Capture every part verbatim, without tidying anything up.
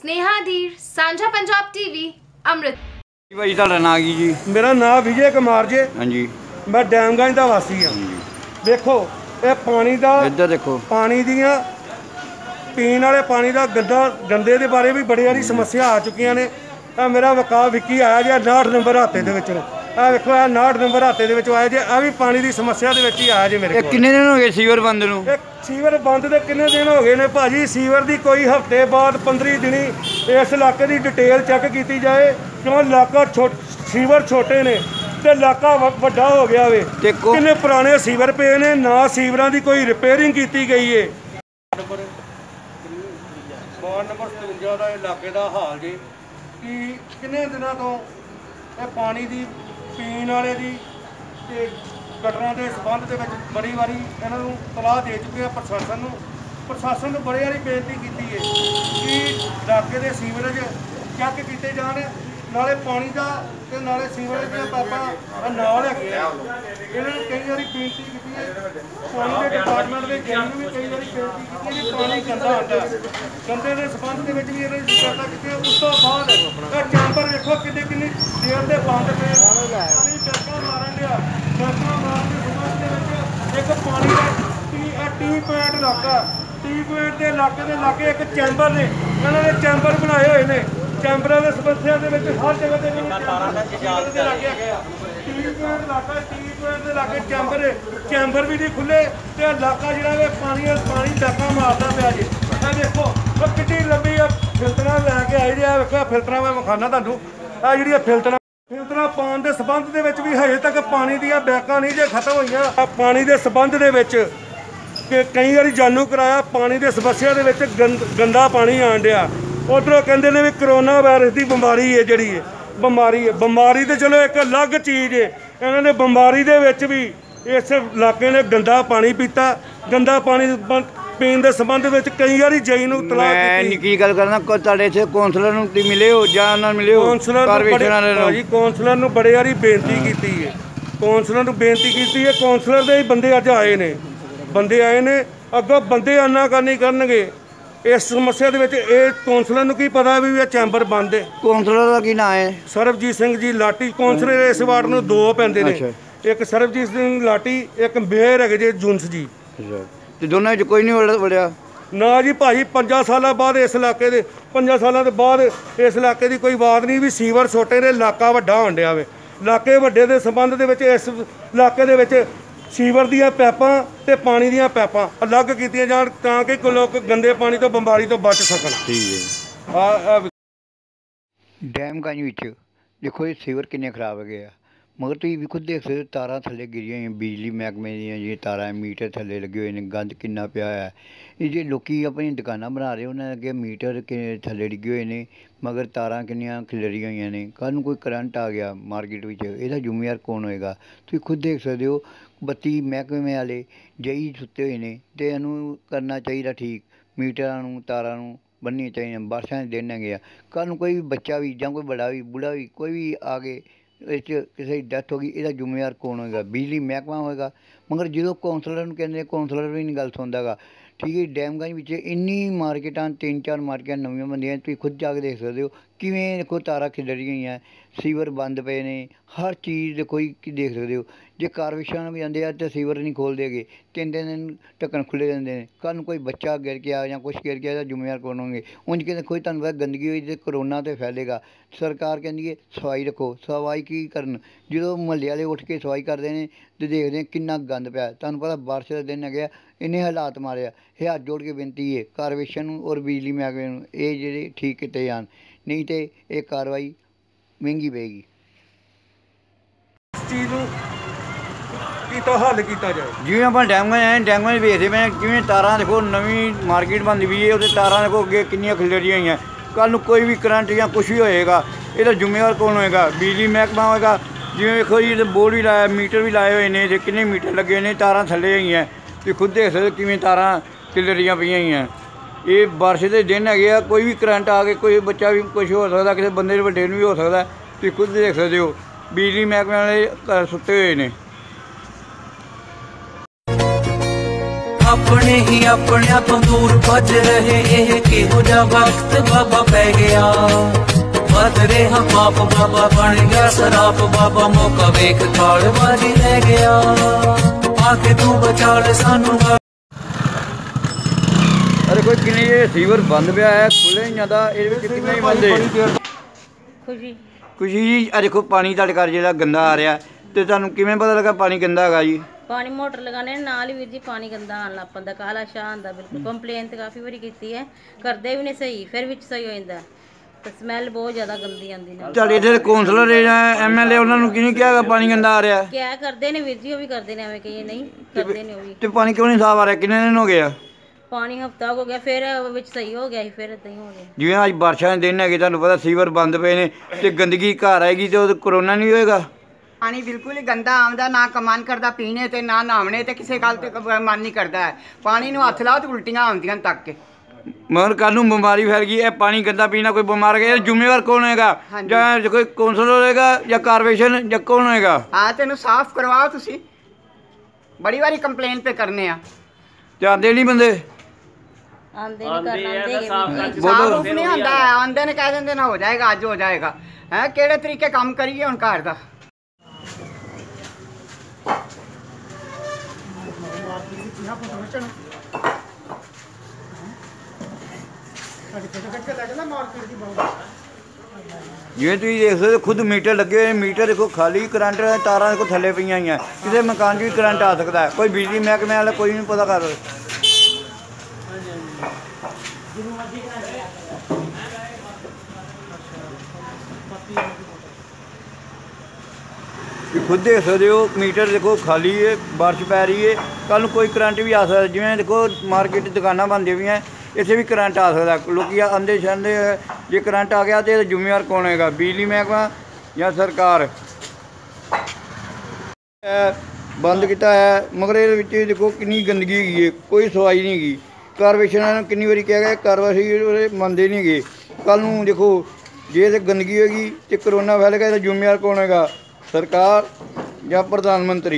स्नेहा धीर, सांझा पंजाब टीवी, अमृत। भाई ਤੁਹਾਡਾ ਨਾਂ ਕੀ जी? मेरा नाम विजय कुमार जे। हाँ जी। मैं डैमगंज का वासी हाँ। देखो ये पानी का इधर देखो पानी दियाँ पीने वाले पानी का गंदा गंदे के बारे भी बड़ी सारी समस्या आ चुकी ने। आ मेरा वकाल विक्की आया जे उनाहठ नंबर हाते दे विच। आ देखो आ उनाहठ नंबर हाते दे विच आया जे। आ भी पानी की समस्या दे विच ही आया जे मेरे कोल। कितने दिन हो गए सीवर बंद नूं? सीवर बंद दे कितने दिन हो गए ने भाजी? सीवर की कोई हफ्ते बाद पंद्रह दिनी इस इलाके की डिटेल चैक की जाए क्यों इलाका छो सीवर छोटे ने ते इलाका वड्डा हो गया वे। कितने पुराने सीवर पे ने ना सीवरां की कोई रिपेयरिंग की गई है। वार्ड नंबर सतवंजा का इलाके का हाल जी कि किन्ने दिनों तो ये पानी की पीने वाले की गटरां के संबंध के बड़ी बारी इन्हों सलाह दे चुके हैं प्रशासन को। प्रशासन को बड़ी बारी बेनती की है कि इलाके के सीवरेज चैक किए जाने नाले पानी का ते नाले सीवरेज के पाइपां नाल है। इन्होंने कई बार बेनती की है पानी के डिपार्टमेंट के जैन भी कई बार बेनती की कि पानी गंदा आता है। गंदे के संबंध में भी इन्होंने शिकायत की। उस तो बाद चैंबर देखो कितनी कितनी देर से बंद पे पानी डरका मारन लिया। डरका मारन के संबंध एक पानी का टी पॉइंट इलाका टी पॉइंट के इलाके के लागे एक चैंबर ने इन्होंने चैंबर बनाए हुए हैं। चैंबरां की समस्या के हर जगह टी पॉइंट इलाका टी पॉइंट के लागे चैंबर चैंबर भी नहीं खुले तो इलाका जो पानी पानी डका मारता पाया जी। देखो कितनी लंबी फिल्टर लैके आई जी। देखो फिल्टर मैं विखाना तुहानूं आ जी फिल्टर फिल्टर पाने के संबंध भी हजे तक पानी दी बैकां नहीं जे खत्म हुई। पानी के संबंध के कई बार जानू कराया पानी की समस्या के गंद गंदा पानी आन दिया। उधरों कहते हैं भी करोना वायरस की बीमारी है जी बीमारी है बीमारी तो चलो एक अलग चीज़ है। इन्होंने बीमारी के भी इस इलाके ने गंदा पानी पीता। गंदा पानी पीने के संबंध में कई बार जई नूं तलाक निकी गल करना तुहाडे इत्थे कौंसलर नूं मिले हो जां नाल मिले हो? कौंसलर जी कौंसलर नूं बड़े बारी बेनती की है। कौंसलर नूं बेनती की है। कौंसलर दे बंदे अज आए ने बंदे आए ने अगों बंदे आनाकानी करनगे इस समस्या के कौंसलर नूं की पता भी ये चैंबर बंद है। कौंसलर का की नाम है? सरबजीत सिंह जी लाटी। कौंसलर इस वार्ड में दो पैंदे ने। एक सरबजीत सिंह लाटी एक मेयर है जे जुनस जी। दोनों कोई नहीं वड़िया ना जी भाई। पंजा साल बाद इस इलाके के पंजा साल के बाद इस इलाके की कोई बात नहीं भी सीवर छोटे ने इलाका वड्डा होण डिया वे। इलाके वड्डे के संबंध के इस इलाके के सीवर दियाँ पैपां ते पानी दियाँ पैपां अलग कीतियां जाण ताकि लोग गंदे पानी तो बीमारी तो बच सकन। ठीक है। डैमगंज विच देखो ये सीवर किन्ने खराब हो गए मगर तुसीं भी खुद देख सकते हो तारां थल्ले गिरियां होईयां बिजली महकमे दियां जी तारां मीटर थल्ले लगे हुए हैं। गंद किन्ना पिया है। ये जे लोकी अपनी दुकानां बना रहे उन्होंने अगे मीटर कि थल्ले डिगे हुए हैं मगर तारां किन्नियां खिलरियां होईयां ने। कल नूं कोई करंट आ गया मार्केट विच इहदा जिम्मेवार कौन होएगा? तुसीं खुद देख सकते हो बत्ती महकमे वाले जई सुत्ते हुए हैं तो इनू करना चाहिए ठीक मीटरां नूं तारां नूं बन्नियां चाहिए। बारिशां दे दिन है गया कल नूं कोई भी बच्चा भी जां कोई बड़ा भी बूढ़ा भी कोई भी आ गए इस किसी की डैथ हो गई इसका जिम्मेवार कौन होएगा? बिजली महकमा होएगा। मगर जो कौंसलर नूं कहंदे कौंसलर भी नहीं गल सुनदा गा। ठीक है। डैमगंज विच इन्नी मार्केटां तीन चार मार्केटां नवीं बंदियां तुसीं खुद जाके देख सकते हो किवें देखो तारां खिलरी होईयां सीवर बंद पे ने हर चीज़ देखो ही देख सकते हो। जे कारपोरेशन भी आंदे तो सीवर नहीं खोलते गए तीन तीन दिन ढक्कन खुले रहंदे ने। कल कोई बच्चा गिर गया या कुछ गिर गया जिम्मेवार कौन होंगे? उंज कहते कोई तुहानूं पता गंदगी हुई तो करोना तो फैलेगा। सरकार कहती है सफाई रखो सफाई की करन जो मुहल्ले वाले उठ के सफाई करते हैं तो देखते हैं किन्ना गंद पिया। तुहानूं पता बारिश का दिन है इन्हें हालात मारे ये हाथ जोड़ के बेनती है कारपोरेशन और बिजली महकमे नूं ये जेह्ड़े ठीक किए जान नहीं तो ये कार्रवाई महंगी पेगी। हल किया जाए जिवें आप डैमगंज आए डैमगंज वेखदे पे किवें तारां देखो नवीं मार्केट बनदी पई है उत्ते तारां देखो अगे किन्नियां खिलरियां होईयां। कल नूं कोई भी करंट या कुछ भी होएगा इहदा जिम्मेवार कौन होएगा? बिजली महकमा होएगा। जिवें वेखो जी बोर्ड भी लाया मीटर भी लाए हुए ने किन्ने मीटर लगे ने तारां थल्ले होईयां तुसीं खुद देख सकदे किवें तारां खिलरियां पईयां होईयां। ये बारिश के दिन है कोई भी करंट आ के कोई बच्चा भी कुछ हो सकता किसी बंदे वड्डे नूं भी हो सकता तुसीं खुद देख सकते हो। बिजली महकमे वाले सुत्ते हुए ने। अपने ही अपने तो दूर भज रहे ये किहो जा वक्त बाबा पै गया बद रहा पाप बाबा बन गया शराब बाबा मौका वेख थाल बाजी रह गया आके तू बचा ले सानू। अरे कोई किन्ने ये सीवर बंद पिया है खुले नहीं जाता ये कितने बंदे खुशी खुशी जी आ देखो पानी ਤੁਹਾਡੇ ਘਰ ਜਿਹੜਾ गंदा आ रहा ਤੇ ਤੁਹਾਨੂੰ ਕਿਵੇਂ ਪਤਾ ਲੱਗਾ ਪਾਣੀ गंदा ਹੈਗਾ ਜੀ? पानी मोटर लगाने नाल ही वीर जी पानी गंदा आन लग पैंदा काला शाह आंदा बिल्कुल कंप्लेन तो काफ़ी बारी की है करते भी नहीं सही फिर विच सही हो जाता तो स्मैल बहुत ज़्यादा गंदी आती है। ਤੁਹਾਡੇ ਇੱਥੇ ਕੌਂਸਲਰ ਜਾਂ ਐਮਐਲਏ ਉਹਨਾਂ ਨੂੰ ਕਿਹਨੇ ਕਿਹਾ ਪਾਣੀ गंदा आ रहा है? क्या करते ने वीर जी वो भी करते ने हमें कहीं नहीं करते ने वो भी ਤੇ ਪਾਣੀ ਕਿਉਂ ਨਹੀਂ ਸਾਫ ਆ ਰਿਹਾ ਕਿੰਨੇ ਦਿਨ ਹੋ ਗਏ ਆ? पानी हफ्ता हो गया फिर विच सही हो गया फिर इतना ही हो गया। ਜਿਵੇਂ ਅੱਜ ਬਾਰਿਸ਼ਾਂ ਦੇ ਦਿਨ ਹੈਗੇ ਤੁਹਾਨੂੰ ਪਤਾ ਸੀਵਰ ਬੰਦ ਪਏ ਨੇ ਤੇ ਗੰਦਗੀ ਘਰ ਆਏਗੀ ਤੇ ਉਹ ਕਰੋਨਾ ਨਹੀਂ ਹੋਏਗਾ। पानी बिल्कुल ही गंदा आंदा ना कमान करता पीने ते ना नहाने ते किसी गल ते मन नहीं करता है पानी नूं हथ लाओ तो उल्टियां आउंदियां तक के मगर कल नूं बीमारी फैल गई है पानी गंदा पीना कोई बीमार गया जिम्मेवार कौन होएगा या कोई कौंसल होएगा या कारपोरेशन या कौन होएगा? हाँ तेनू साफ करवाओ तुसी बड़ी बारी कंप्लेन पे करने आ ते आंदे नहीं बंदे आंदे नहीं करना आंदे साफ रूफ नहीं आंदा है आंदे ने कह देंदे ना हो जाएगा अज हो जाएगा है केड़े तरीके काम करिए हुण घर दा ਜਿਵੇਂ ਤੁਸੀਂ ਦੇਖ ਸਕਦੇ ਖੁਦ ਮੀਟਰ ਲੱਗੇ ਹੋਏ ਮੀਟਰ ਦੇਖੋ ਖਾਲੀ ਕਰੰਟ ਤਾਰਾਂ ਦੇਖੋ ਥੱਲੇ ਪਈਆਂ ਹੋਈਆਂ ਕਿਸੇ ਮਕਾਨ 'ਚ ਵੀ ਕਰੰਟ ਆ ਸਕਦਾ ਹੈ ਕੋਈ ਬਿਜਲੀ ਮਹਿਕਮੇ ਵਾਲਾ ਕੋਈ ਨਹੀਂ ਪਤਾ ਕਰ खुद देख सकते हो मीटर देखो खाली है बारिश पै रही है कल कोई करंट भी आ सकता जिवें देखो मार्केट दुकाना बनदी हुई हैं इत्थे भी करंट आ सकता लोग आंदे छांदे जे करंट आ गया तो जिम्मेवार कौन होगा बिजली महकमा या सरकार? बंद किया है मगर ये देखो कितनी गंदगी है कोई सफाई नहीं गई कारपोरेशन ने कितनी बारी कहा गया कारपोरेशन मनते नहीं गए कल नूं देखो जे गंदगी होगी तो करोना फैल गया तो जिम्मेवार कौन होगा सरकार या प्रधानमंत्री?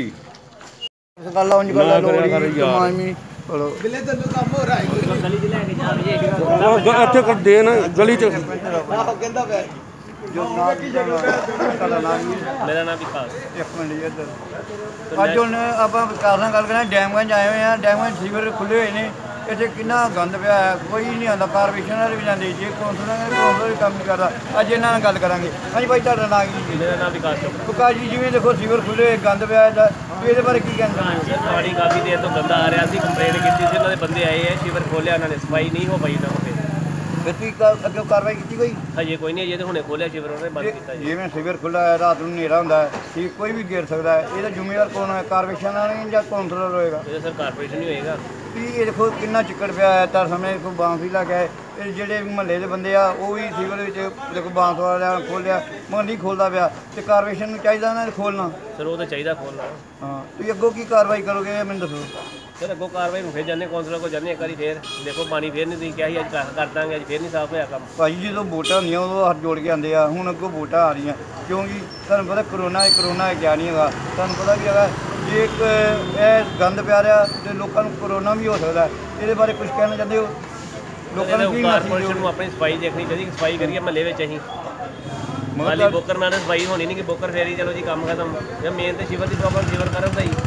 मेरा नाम विकास एक मिनट अज हम आप विकास नाल गल करना डैमगंज आए हुए हैं डैमगंज सीवर खुले हुए हैं इतने कितना गंद पिया है कोई नहीं आता कारपोरेशन वाले भी जाते जे कौंसल कौंसल भी काम नहीं करता अज इन्हों गल करा हाँ जी भाई तुहाडा नाम की? मेरा नाम विकास विकास जी जिवें देखो सीवर खुले हुए गंद पिया है ये बारे की कहना सर पानी काफ़ी देर तो गंदा आ रहा सी कंप्लेन की थी उन्होंने बंदे आए हैं सीवर खोलिया उन्होंने सफाई नहीं हो पाई उन्होंने फिर तुसीं अगे कार्रवाई की कोई? हजे कोई नहीं अजे तो हुणे खोलिया सीवर उन्होंने बंद किया जी जिवें सीवर खुला है रात को हनेरा होंदा है ठीक कोई भी गिर सकता है ये जिम्मेवार कौन है कारपोरेशन वाले या कौंसलर होएगा? ये सर कारपोरेशन ही होएगा ये देखो कितना चिक्कड़ पिया है तर समय को बांस भी लग गया ये जेडे महल्ले के बंदे आ वो भी सीवर देखो बांस वाला खोलिया मगर नहीं खोलता पाया तो कारपोरेशन को चाहिए ना खोलना सर वो तो चाहिए खोलना। हाँ तो अगों की कार्रवाई करोगे मैंने दसो? सर अगों कार्रवाई फिर जाने कौंसलर को जाने एक बार फिर देखो पानी फिर नहीं क्या ही अज कर देंगे अज फिर नहीं साफ होया काम भाई जो वोटा होंगे उदों हथ जोड़ के आते हैं हूँ अगों वोटा आ रही क्योंकि तुहानूं पता करोना है करोना है क्या नहीं है तुहानूं पता भी है जे एक गंद पै रहा तो लोगों को करोना भी हो सकता है ये बारे कुछ कहना चाहते हो? लोगों ने कारपोरेशन को अपनी सफाई देखनी चाहिए सफाई करिए महल्ले में असीं खाली बोकर ना सफाई होनी नहीं कि बोकर फेरी चलो जी काम खत्म मेन तो शिवर की प्रॉब्लम शिवर करो सही